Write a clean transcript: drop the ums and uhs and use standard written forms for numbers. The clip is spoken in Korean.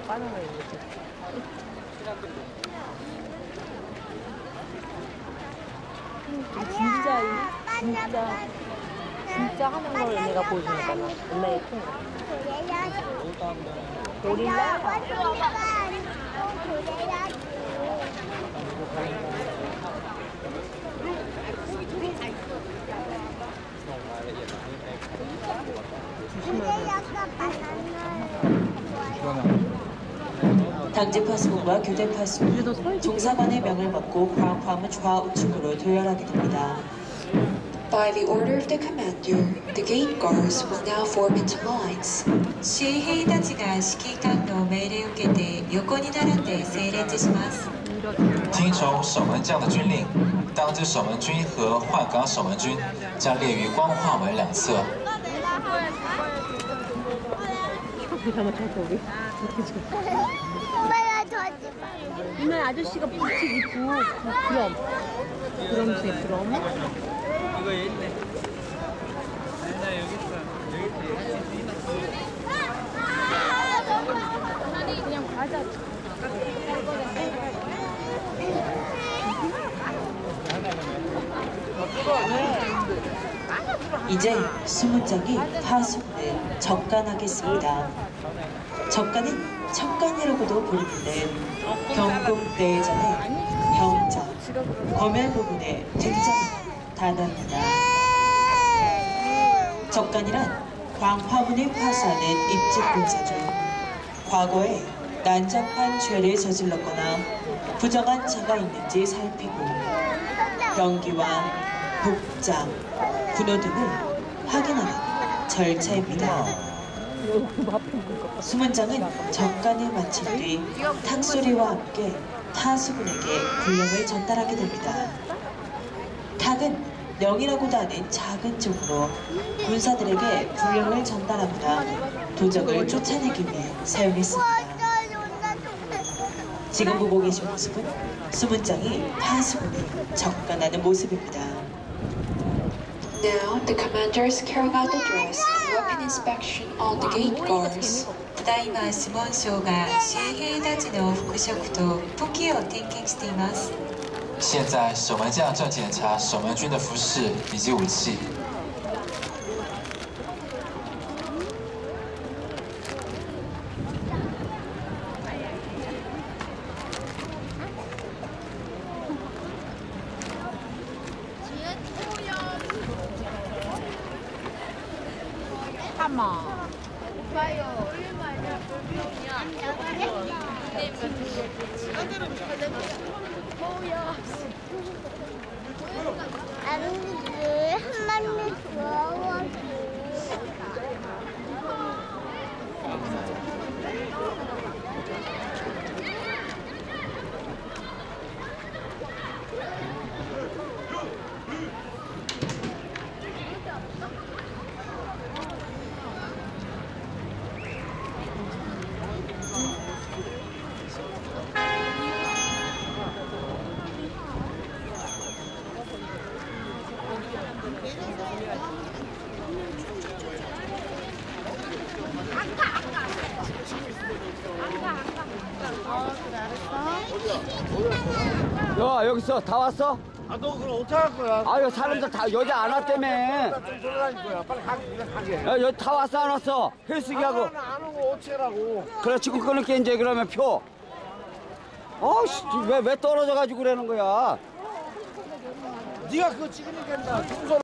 바나나 이렇게. 진짜 하는 걸 내가 보여주니까 옛날에 큰 거. 고릴라? 당지 파수꾼과 교대 파수꾼, 종사관의 명을 받고 광화문 좌우측으로 도열하게 됩니다. By the order of the commander, the gate guards will now form into lines. 衛兵たちが指揮官の命令を受けて横に並んで整列します。 听从守门将的军令，当值守门军和换岗守门军将列于光化门两侧。 오늘 아저씨가 붙이기 그럼색 그럼. 이거 있네. 맨날 여기 있어. 그냥 과자. 이제 수문장이 파수꾼을 적간하겠습니다. 적간은 척간이라고도 부르는데 경국 내전의 병자, 검열 부분에 등장하는 단어입니다. 적간이란 광화문을 파수하는 입직군사 중 과거에 난잡한 죄를 저질렀거나 부정한 자가 있는지 살피고 병기와 복장, 군호 등을 확인하는 절차입니다. 수문장은 적간을 마친 뒤 탁소리와 함께 타수군에게 군령을 전달하게 됩니다. 탁은 명이라고도 하는 작은 쪽으로 군사들에게 군령을 전달하거나 도적을 쫓아내기 위해 사용했습니다. 지금 보고 계신 모습은 수문장이 타수군을 적간하는 모습입니다. Now, the commander is carrying out the dress and weapon inspection on the gate guards. ただいま守門将が衛兵たちの服飾と武器を点検しています。 现在守门将正检查守门军的服饰以及武器。 한마리 좋아하고 야, 여기 있어. 다 왔어? 아, 너 그럼 어떻게 할 거야? 아, 여기 사람들 다 여자 안 왔다며. 좀 돌아다닐 거야. 빨리 가게. 야, 여기 다 왔어, 안 왔어? 헬스기하고. 안 오고 어째라고. 그래, 지금 끊을게, 이제 그러면 표. 씨, 왜 떨어져가지고 그러는 거야? 네가 그거 찍으니까